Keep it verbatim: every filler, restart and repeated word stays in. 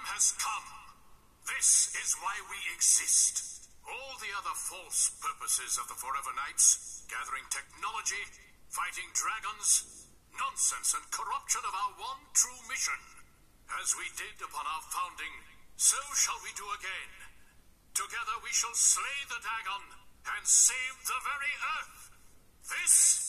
has come. This is why we exist. All the other false purposes of the Forever Knights, gathering technology, fighting dragons, nonsense and corruption of our one true mission. As we did upon our founding, so shall we do again. Together we shall slay the Dagon and save the very Earth. This